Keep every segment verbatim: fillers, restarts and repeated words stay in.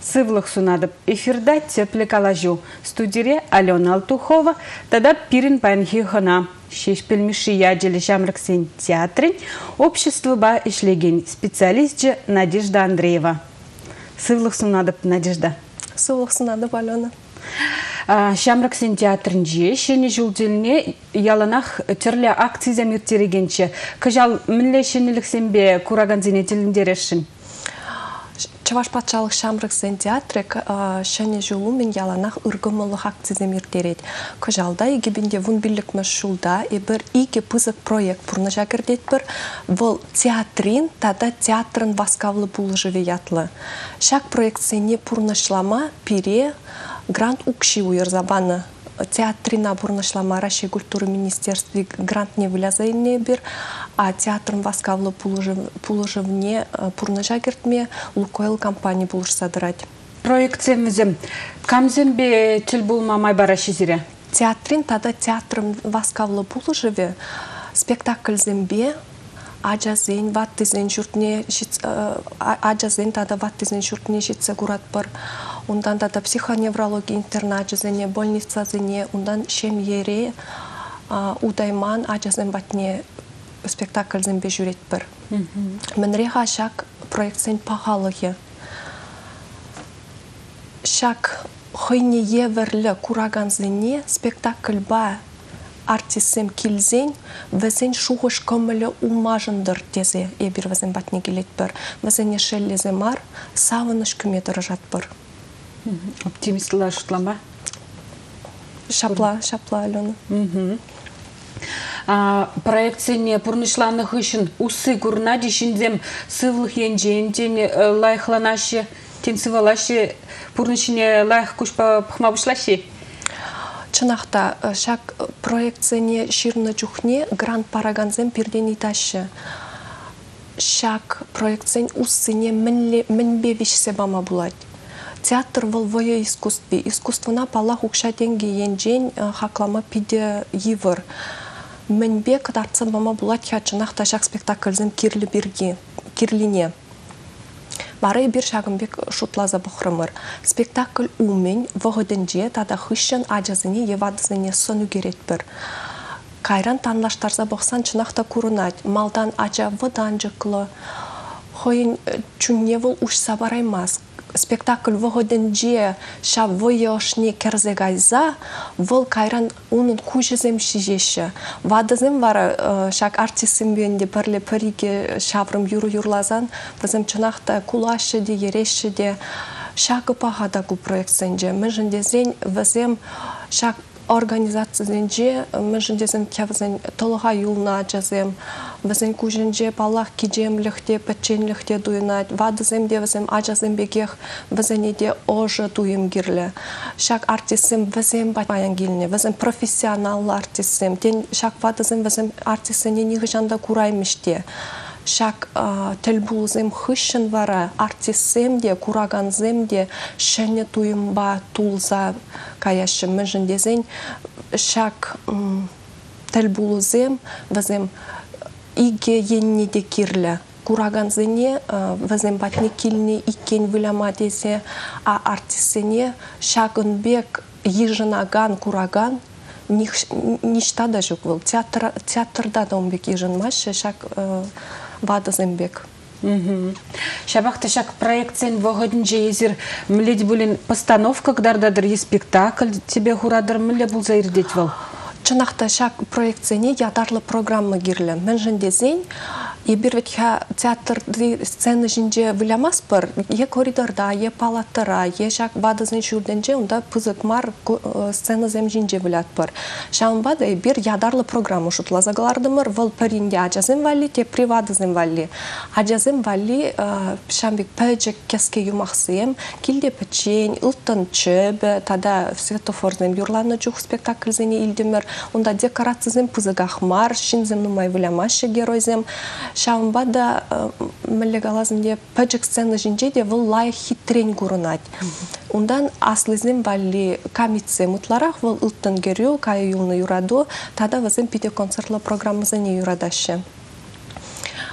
Сывлых сунадып эфирда тепле калажу. Студире Алена Алтухова, тогда пирин панхи хана. Шеш пельмиши яджели жамраксен театрин, общество ба ишлеген специалист же Надежда Андреева. Сывлых сунадып Надежда. Сывлых сунадып Алена. Шамраксен театрын же, шені жылділіне яланақ түрлі акция замиртерегенше. Кажал мінле шеніліксенбе кураган зенетіліндерешін? Чаваш патшалық Шамраксен театры шені жылу мен яланақ ұргымылық акция замиртерет. Кажалда егебінде вун бірлік мәшулда ебір иге пызық проект бұрны жагірдет бір бұл театрин, тада театрын васкавлы бұлы живе ятлы. Шак проект сене пұрнышлама пире грант укши уйырзабаны театрина бурнышлама Россия культуры министерстве грант не вылязайне бир, а театрын васкавлы пулыжывне пурныжа кертме Лукойл компания булыш садырать. Проектсемізім камзембе тіл булма майбара шизире? Театрин тада театрын васкавлы пулыжыве спектакль зембе Аджазен, ваттизен жұртне, аджазен тада ваттизен жұртне жетсе курат бар. Ондан тада психоневрология интернат жазене, больница зене, ондан шемьере, удайман аджазен батне спектакль зембе жүрет бар. Мінреға шак проектсен пағалығы. Шак хойне еверлі кураган зене спектакль ба артисем килзен, везен шуғыш көмілі умажындыр дезе, ебір везен батне келет бір. Везен ешеллезе мар, савыныш күметірі жат бір. Оптимистілер шутлама? Шапла, шапла, Алена. Проекцияне пұрнышланық үшін усы күрна дешіндем сывлық енжен, тен лайықланашы, тен сывалашы, пұрнышыне лайық күшпа пұхмабышлашы? Чынақта, шак проекцияне ширны жүхне грант параганзен перден иташы. Шак проекциян уссыне мінбе вишсе бама булад. Театр волвое искусстве. Искусствына палах укша денге енжен хаклама пиде евір. Мінбе кадарцы бама булад я чынақта шак спектакльзен кирлі бірге, кирлине. Бары бір шагымбек шутлаза бұқырымыр. Спектакль умен вғыдынже тада хүшін ажазыне евадызыне сону керет бір. Кайран танлаштарза бұқсан чынақта күрінат. Малдан ажа вăдан жықлы. Хойын чүнневіл ұшса бараймаз. Спектакль вғыдынже ша войошне керзегайза, выл кайран унын күжізем шижеші. Вадызым бар шак артисім бенде бірлі піриге шаврым юру-юрлазан, бізім чынақта кулашы де, ереші де, шағы пағада ку проектсенже. Мүжіндезен візем шак организациясенже, мүжіндезен кәвізен толыға юлна жазем, візен күжінже балақ кежемлікте, пәтченлікте дуйнат, вадызем де візем ажазем бекех, візене де ожы дуйым керлі. Шак артисім візем батмаян келіне, візем профессионал артисім, тен шак вадызем візем артисіне неғі жанда кураймыште. Шак тіл бұлызым хүшін вара, артисім де, кураганзем де, шәне туйымба тулза каяшы мүжіндезен. Шак тіл бұлызым візем иге енне де керлі. Кураганзене візем батне келіне икен вілама десе, а артисіне шагынбек ежінаган кураган ништа да жүк был. Театрда да он бек ежінмашы, шак вадызымбек. Шабақты шак проектсен вғыдынже езір мүлет бұлін постановка кдардадыр е спектакль тебе хурадыр мүлі бұл заирдет вал? Чынақта шак проектсене ядарлы программа керлі. Мен жіндезен, ебір ветха театрды сцены жінде вілямас бір, е коридорда, е палаттыра, е шак бадызын жүрденже, онда пызык мар сцены зем жінде вілят бір. Шаун бады ебір ядарлы программа шутлазагалардымыр, выл пірінде ажазым вали, те привадызым вали. Ажазым вали шамбек пәджек кеске юмақсыем, келде пәчен, ұлттын чөбі, тада светофорзым юрланы жүх спектакльзіне илдімір, онда декорацизм пызыгахмар, шинзем нумай вілямашы геройзем. Шаумба да мүлігалазым де пәджік сцены жінде де выл лай хитрен көрінат. Ондан аслызым вали камитсе мұтларақ выл ұлттын герю, кайы юлны юраду, тада візім пиде концертлы программызыне юрадашы.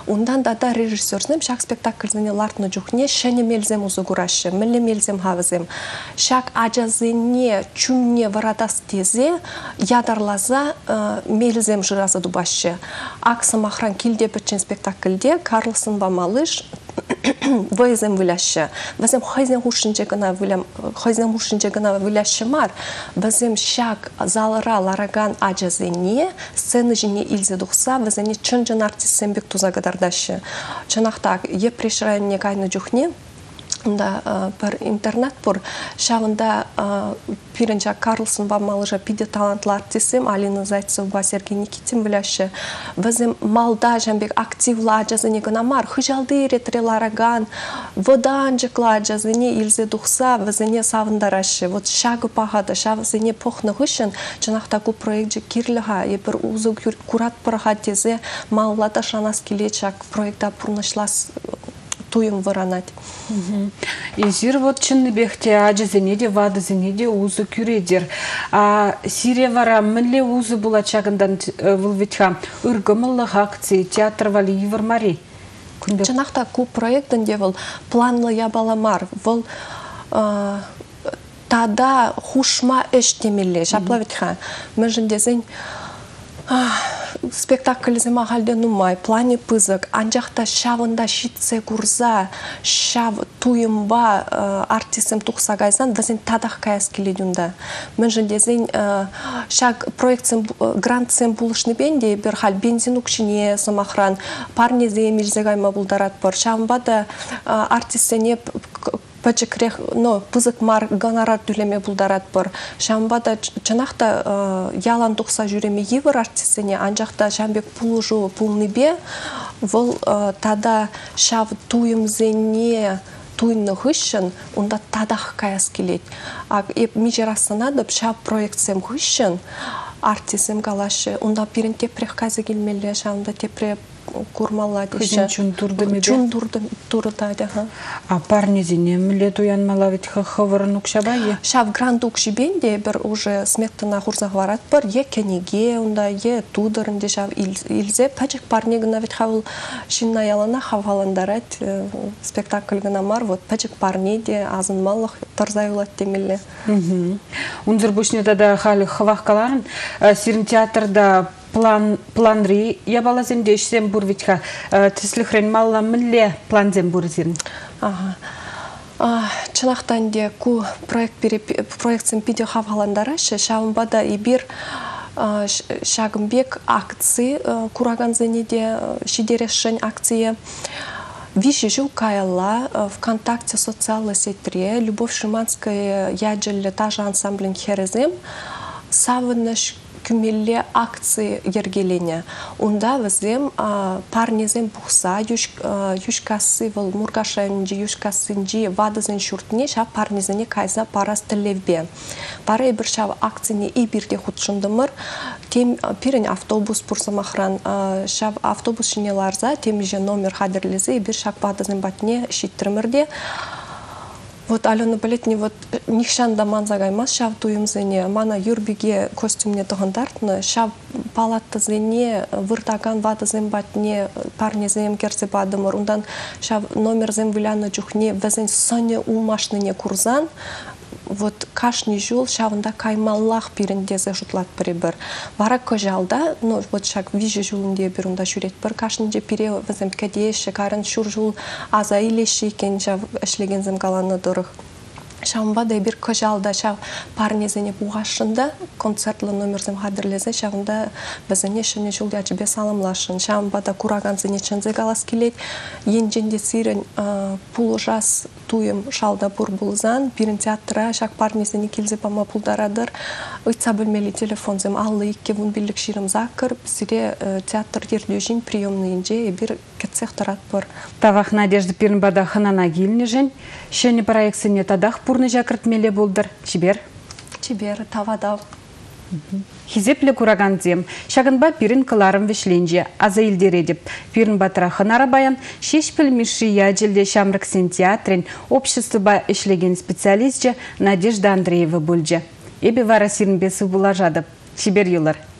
Ундан да да режиссерзем шак спектакльзене лартны жухне шене мелзем узы гурашы, мілі мелзем хавызем. Шак ажазене чумне варадас тезе ядарлаза мелзем жыразы дубашы. Аксы махран килде бітчен спектакльде Карлсон ва малыш вызем выляшы. Вызем хайзен хушинче гына вылям, хайзен хушинче гына выляшы мар. Вызем шак залыра лараган ажазене сцены жіне илзе дұқса, вызене чынжын артистсен бек туза гадардашы. Чынақтақ, е прешірайне кайны жүхне, да per интернет пор шавында пиренча Карлсон ва малыжа пиде талантлы артистим Алина Зайцева, Сергей Никитин біляшы. Візім малда жәмбек активлы ажазыне гынамар, хыжалды ретрелараган, водан жықла ажазыне илзе дұқса, візіне савындарашы. Вот шагы пағады, шавызыне похны ғышын, жынақта ку проект жы кирліға, ебір узы курат пырға тезе, маллада шанас келечак проекта пұрнышлас туем выранать. Изир вот чынны бехте ажызене де вадызене де узы күредер. А Сирия вара мінле узы булачагындан вылветха үргімылық акции театр вали евармари. Чынақта ку проекттен де выл планлы ябаламар. Выл тада хушма эш темелі. Жапла ветха. Мүжін дезен спектакль зема халде нумай, плане пызык, анжақта шавында шитсе курза, шав туйымба артистем тұқса гайзан, візен тадақ каяс келедюнда. Мен жындезен шаг проектсен, грантсен булышны бенде, бір хал бензин ұкшыне самахран, парнезе емелзе гайма бұлдарат бар. Шавында да артистене пачекрех, но пызык мар гонорар түлеме булдарат бар. Шамбада чанақта ялан тұқса жүреме евір артистене, анжақта шамбек пулыжу пулныбе, вол тада шав туйымзене туйны ғышын, онда тадақ каяс келет. Ак межерасынадып шав проектсем ғышын, артистем галашы, онда бірін тепрех казы келмелі, шамда тепре курмалла деші. Чун турды меде? Чун турды, да. А парнезіне міле туянмала ведь хавырын ұқшабайы? Шав грант ұқшибенде бір уже сметтана хурзағварат бар, е кенеге, онда е тудырынде шав илзе, пәчік парнегіна ведь хавыл шинна ялана хаваландарат спектакль гына мар, вот пәчік парнеде азынмалық тарзайылат демелі. Унзыр бұшне да халі хавақ қаларын, сирін театрда план планри ябалазем дешсем бурвичха тислихрен малла милле планзем бурзин. Ага. Чынақтан де ку проект проектсен пиде хаваландарашы шавымбада и бир шагымбек акции кураганзене де шидерешен акция Вишежу кайла ВКонтакте социальной сети Любовь Шиманская яджелі тажа ансамблін херезем савыныш күмелле акции ергелене. Унда візем парнезем бұқса, юшкасы выл мургашайынжи, юшкасынжи вадызын шүртіне ша парнезіне кайза парас тілевбе. Пара бір шав акцияне и бірде худшындымыр. Тем пирен автобус пұрсамахран шав автобус шинеларза, темеже номер хадерлезе, бір шак вадызын батне шиттірмірде. Вот Алена Балетни вот нихшан да манзагаймас шав туйымзене мана юрбиге костюмне тоғандартны шав палаттызене выртаган ватызен батне парнезем керсе бадымыр ундан шав номерзем виляны жүхне везен соне умашныне курзан вот кашни жул шавында каймаллах пирендезе жутлат прибер. Вара кожалда, ну вот шак виже жулунде бирунда жүрет бір кашнинже пире візем кәдеші, карын шур жул аза илеші екен шав әшлегензім қаланы дұрық. Шавымбада бір кожалда шав парнезене буғашында концертлы номерзем хадырлезе шавында бізіне шыне жул ячыбе салымлашын. Шавымбада кураганзене чынзе галас келет, енженде сирен пулы жас туйым шалда бур булзан, пирин театра шак парнезене келзе пама пулдарадыр. Ыйтса бөлмелі телефонзем аллы икке вун билік ширым закыр, сире театр ерлежін приемны инже бір кетсех тарат бар. Тавах Надежда Пирнбада ханана гилне жен, шені проекцияне тадах пурны жакыртмеле болдыр. Чибер? Чибер, тавадав. Хизепле кураганзем, шагынба пирин кыларым вишленже, аза илдередіп. Пирин батыра хынара баян, шешпіл миши яджелде шамрыксен театрен, обществоба ишлеген специалист же Надежда Андреева бульже. Эбе вара сирнбесі булажадып. Чибер юлар.